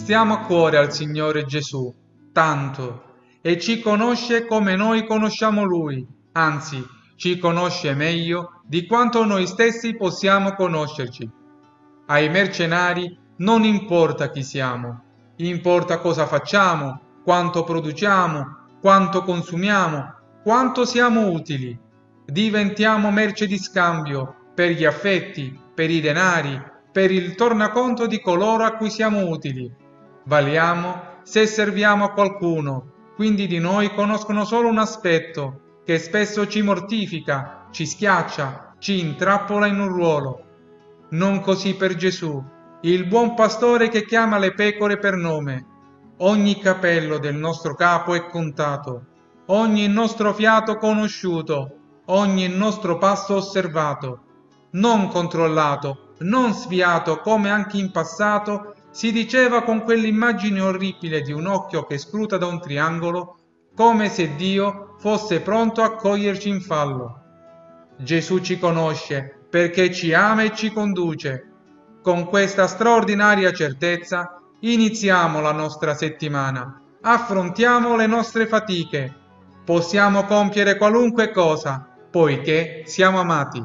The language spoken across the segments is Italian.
Stiamo a cuore al Signore Gesù, tanto, e ci conosce come noi conosciamo Lui, anzi, ci conosce meglio di quanto noi stessi possiamo conoscerci. Ai mercenari non importa chi siamo, importa cosa facciamo, quanto produciamo, quanto consumiamo, quanto siamo utili. Diventiamo merce di scambio per gli affetti, per i denari, per il tornaconto di coloro a cui siamo utili. Valiamo se serviamo a qualcuno, quindi di noi conoscono solo un aspetto che spesso ci mortifica, ci schiaccia, ci intrappola in un ruolo. Non così per Gesù, il buon pastore che chiama le pecore per nome. Ogni capello del nostro capo è contato, ogni nostro fiato conosciuto, ogni nostro passo osservato, non controllato, non sviato come anche in passato si diceva con quell'immagine orribile di un occhio che scruta da un triangolo, come se Dio fosse pronto a coglierci in fallo. Gesù ci conosce perché ci ama e ci conduce. Con questa straordinaria certezza iniziamo la nostra settimana, affrontiamo le nostre fatiche. Possiamo compiere qualunque cosa, poiché siamo amati.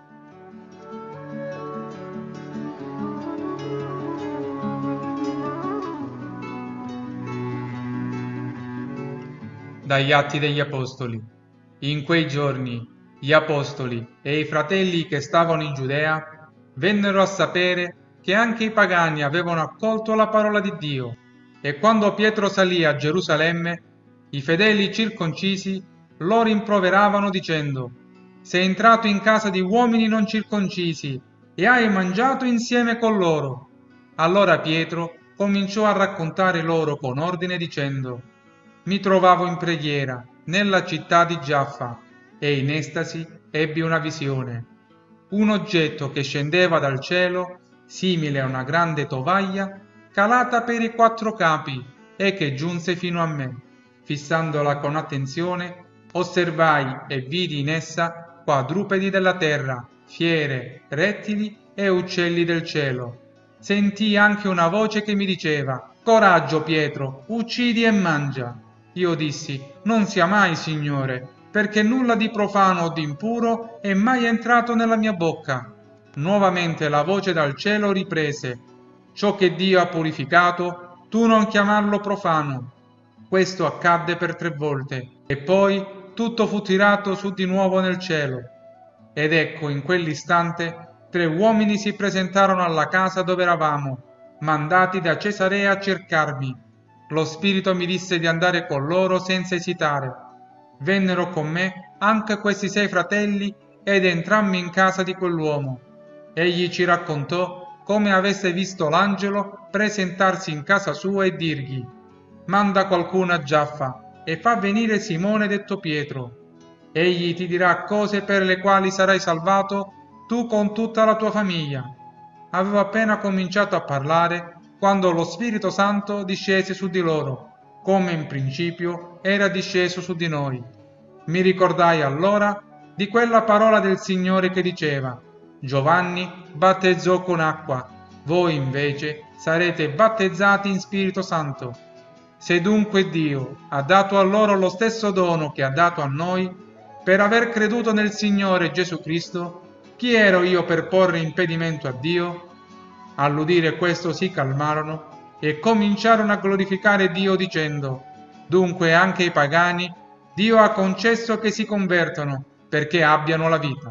Dagli Atti degli Apostoli. In quei giorni gli apostoli e i fratelli che stavano in Giudea vennero a sapere che anche i pagani avevano accolto la parola di Dio, e quando Pietro salì a Gerusalemme, i fedeli circoncisi lo rimproveravano dicendo: «Sei entrato in casa di uomini non circoncisi e hai mangiato insieme con loro». Allora Pietro cominciò a raccontare loro con ordine dicendo: «Mi trovavo in preghiera nella città di Giaffa e in estasi ebbi una visione. Un oggetto che scendeva dal cielo, simile a una grande tovaglia, calata per i 4 capi e che giunse fino a me. Fissandola con attenzione, osservai e vidi in essa quadrupedi della terra, fiere, rettili e uccelli del cielo. Sentii anche una voce che mi diceva: «Coraggio, Pietro, uccidi e mangia». Io dissi: «Non sia mai, Signore, perché nulla di profano o di impuro è mai entrato nella mia bocca». Nuovamente la voce dal cielo riprese: «Ciò che Dio ha purificato, tu non chiamarlo profano». Questo accadde per 3 volte, e poi tutto fu tirato su di nuovo nel cielo. Ed ecco, in quell'istante 3 uomini si presentarono alla casa dove eravamo, mandati da Cesarea a cercarmi. Lo Spirito mi disse di andare con loro senza esitare. Vennero con me anche questi 6 fratelli ed entrammi in casa di quell'uomo. Egli ci raccontò come avesse visto l'angelo presentarsi in casa sua e dirgli: «Manda qualcuno a Giaffa e fa venire Simone detto Pietro. Egli ti dirà cose per le quali sarai salvato tu con tutta la tua famiglia». Avevo appena cominciato a parlare quando lo Spirito Santo discese su di loro, come in principio era disceso su di noi. Mi ricordai allora di quella parola del Signore che diceva: «Giovanni battezzò con acqua, voi invece sarete battezzati in Spirito Santo». Se dunque Dio ha dato a loro lo stesso dono che ha dato a noi, per aver creduto nel Signore Gesù Cristo, chi ero io per porre impedimento a Dio? All'udire questo si calmarono e cominciarono a glorificare Dio dicendo: «Dunque anche i pagani Dio ha concesso che si convertano perché abbiano la vita».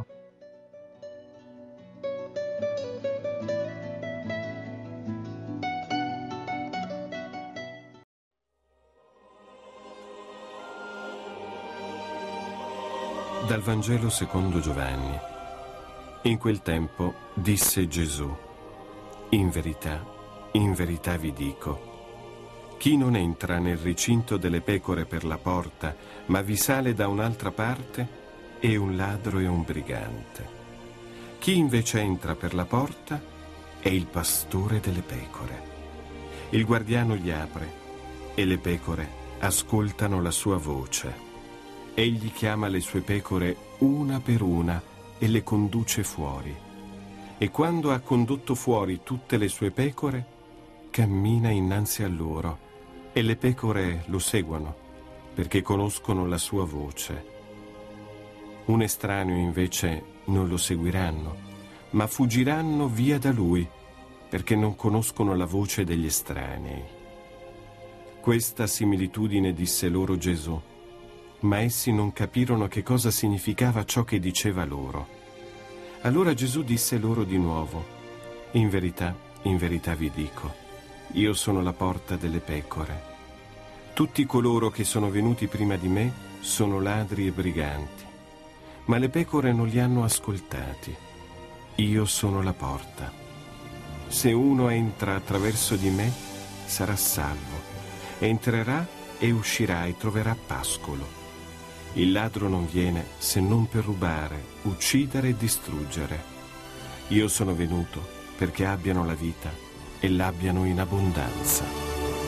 Dal Vangelo secondo Giovanni. In quel tempo disse Gesù: in verità vi dico, chi non entra nel recinto delle pecore per la porta, ma vi sale da un'altra parte, è un ladro e un brigante. Chi invece entra per la porta è il pastore delle pecore. Il guardiano gli apre e le pecore ascoltano la sua voce. Egli chiama le sue pecore una per una e le conduce fuori. E quando ha condotto fuori tutte le sue pecore, cammina innanzi a loro e le pecore lo seguono perché conoscono la sua voce. Un estraneo invece non lo seguiranno, ma fuggiranno via da lui perché non conoscono la voce degli estranei. Questa similitudine disse loro Gesù, ma essi non capirono che cosa significava ciò che diceva loro. Allora Gesù disse loro di nuovo, in verità vi dico, io sono la porta delle pecore. Tutti coloro che sono venuti prima di me sono ladri e briganti, ma le pecore non li hanno ascoltati. Io sono la porta. Se uno entra attraverso di me, sarà salvo. Entrerà e uscirà e troverà pascolo. Il ladro non viene se non per rubare, uccidere e distruggere. Io sono venuto perché abbiano la vita e l'abbiano in abbondanza.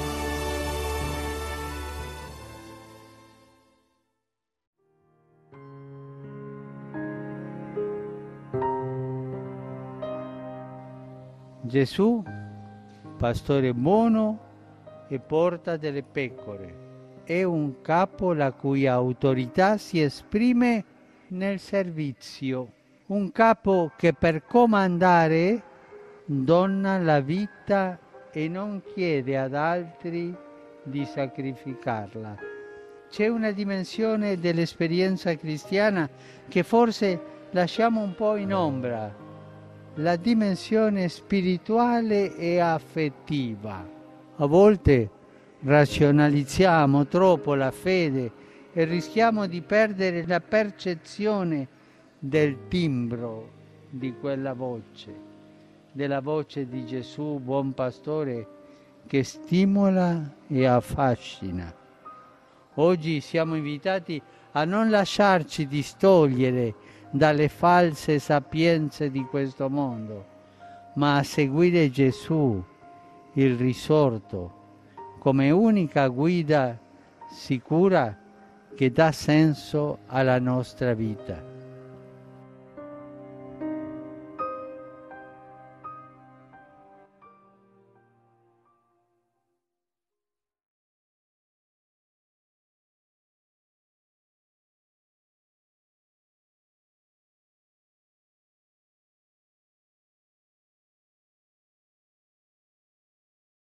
Gesù, pastore buono e porta delle pecore, è un capo la cui autorità si esprime nel servizio, un capo che per comandare dona la vita e non chiede ad altri di sacrificarla. C'è una dimensione dell'esperienza cristiana che forse lasciamo un po' in ombra, la dimensione spirituale e affettiva. A volte razionalizziamo troppo la fede e rischiamo di perdere la percezione del timbro di quella voce, della voce di Gesù, buon pastore, che stimola e affascina. Oggi siamo invitati a non lasciarci distogliere dalle false sapienze di questo mondo, ma a seguire Gesù, il risorto, come unica guida sicura che dà senso alla nostra vita.